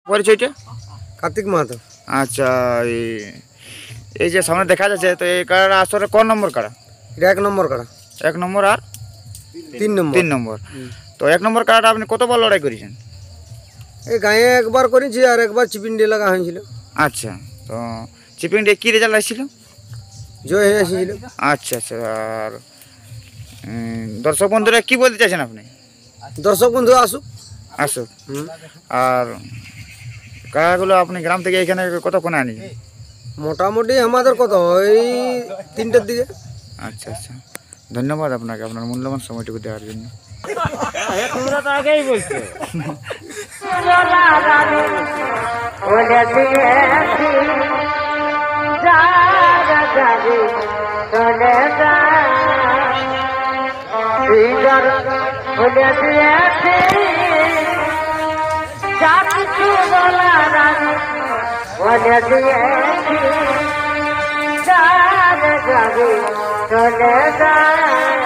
পরিচয়টা? কার্তিক মাহাতো। আচ্ছা, এই যে সামনে দেখা যাচ্ছে, তো এই কাড়াটা আসলে কোন নম্বর কাড়া? এটা 1 নম্বর কাড়া। 1 নম্বর আর 3 নম্বর। 3 নম্বর। তো 1 নম্বর কাড়াটা আপনি কতবার লড়াই করেছেন? এই গায়ে একবার করেছি আর একবার চিপিন্ডি লাগা হয়েছিল। আচ্ছা, তো চিপিং ডে কি রেজাল্ট আসছিল? জয় হয়ে এসেছিল। আচ্ছা আচ্ছা। আর দর্শক বন্ধুরা কি বলতে চাইছেন আপনি? দর্শক বন্ধু আসুক। আসুক। আর কাড়াগুলো আপনি গ্রাম থেকে এখানে কতক্ষণে আনিয়েছেন? মোটামুটি আমাদের কত ওই 3টের দিকে। আচ্ছা আচ্ছা, ধন্যবাদ আপনাকে আপনার মূল্যবান সময়টুকু দেওয়ার জন্য। তোমরা তো আগেই বলছো। চলে যায়